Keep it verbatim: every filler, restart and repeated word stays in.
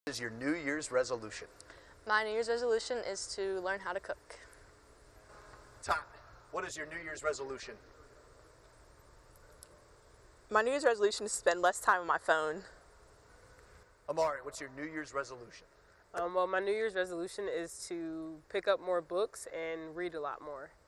Is your New Year's resolution? My New Year's resolution is to learn how to cook. Tot, what is your New Year's resolution? My New Year's resolution is to spend less time on my phone. Amari, what's your New Year's resolution? Um, well, my New Year's resolution is to pick up more books and read a lot more.